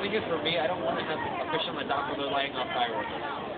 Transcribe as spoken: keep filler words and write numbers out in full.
thing is, for me, I don't want to have a fish on my dock when they're laying off fireworks.